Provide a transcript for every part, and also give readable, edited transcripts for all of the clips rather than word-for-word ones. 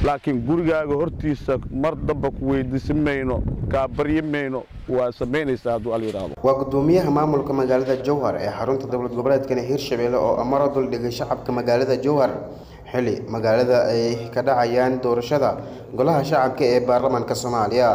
laakiin gurigaaga hortiisa mar damba ku weydiisan mayno kaa baryi mayno waa samaynaysaa hadduu al yidhaahdo. waa gudoomiyaha maamulka magaalada Jowhar ee xarunta dowlad goboleedka Hirshabelle oo amaro dul dhigay shacabka magaalada Jowhar xilli magaalada ay ka dhacayaan doorashada golaha shacabka ee baarlamaanka Soomaaliya.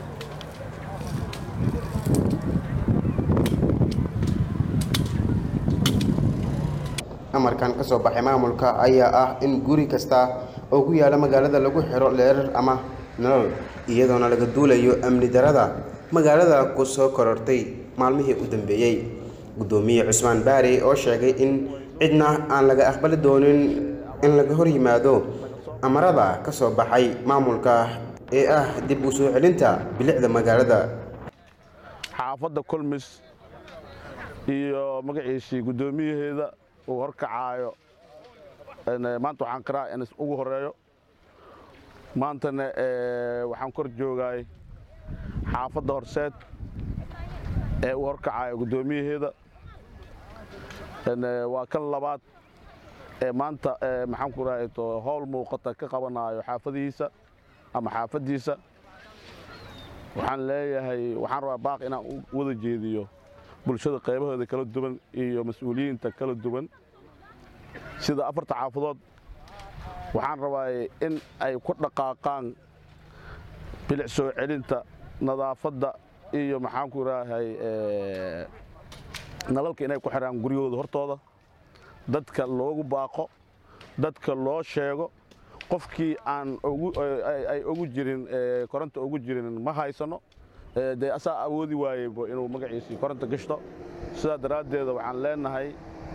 amarkan ka soo baxay maamulka ayaa ah in guri kasta oo ku yaala magaalada lagu xiro leerar ama nalal iyadoona laga duulayo amni darada magaalada ku soo korortay maalmihii u dambeeyay. gudoomiye Cusmaan Baari oo sheegay in cidna aan laga aqbali doonin in laga hor yimaado amarada ka soo baxay maamulka ee ah dib u soo celinta bilicda magaalada. xaafadda Kulmis iyo magaciisa gudoomiyaheeda uu horkacaayo maanta waxaan karaa in ugu horeeyo maantana waxaan kor joogay xaafadda Horseed ee uu horkacaayo gudoomiyaheeda waa kan labaad ee maanta maxaan ku raayto hawl muuqata ka qabanayo xaafadiisa ama xaafadiisa. waxaan leeyahay waxaan rabaa baaq inaan wada jeediyo bulshada qaybahooda kala duwan iyo mas'uuliyiinta kala duwan sida afarta xaafadood. waxaan rabaa in ay ku dhaqaaqaan bilic soo celinta nadaafadda iyo maxaan ku raahay nalalka inay ku xiraan gurigooda hortooda, dadka loogu baaqo, dadka loo sheego qofkii aan ay ugu jirin koronto ugu jirin ma haysano dee asaa awoodi waayeyba inuu magaciisii koronto gashto. sidaa daraaddeeda waxaan leenahay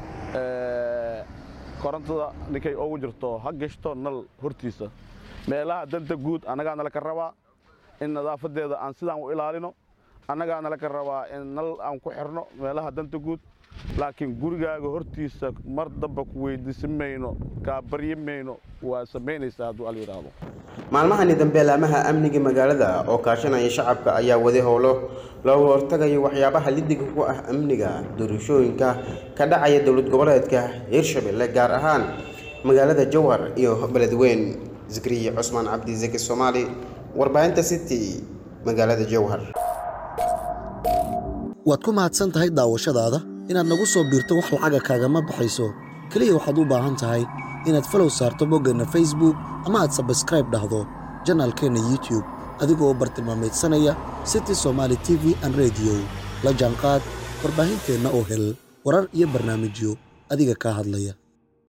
korontada ninkay ugu jirto ha gashto nal hortiisa. meelaha danta guud annagaa nala ka rabaa in nadaafadeeda aan sidaan u ilaalino, annagaa nala ka rabaa in nal aan ku xirno meelaha danta guud, laakiin gurigaaga hortiisa mar damba ku weydiisan mayno kaa baryi mayno waa samaynaysaa hadduu al yidhaahdo. maalmahani dambe laamaha amniga magaalada oo kaashanaya shacabka ayaa wadi howlo looga hortagayo waxyaabaha lidiga ku ah amniga doorashooyinka ka dhacaya dowlad goboleedka Hirshabelle gaar ahaan magaalada Jowhar iyo Beledweyne. Zakariya Cusmaan Cabdi Zaki Soomaali, warbaahinta City, magaalada Jowhar. waad ku mahadsan tahay daawashadaada. inaad nagu soo biirto wax lacaga kaagama baxayso, kaliya waxaad u baahan tahay inaad follow saarto boggeenna Facebook ama aad subscribe dhahdo channelkeena YouTube adigoo bartilmaameedsanaya City Somali TV and Radio. la jaanqaad warbaahinteenna oo hel warar iyo barnaamijyo adiga ka hadlaya.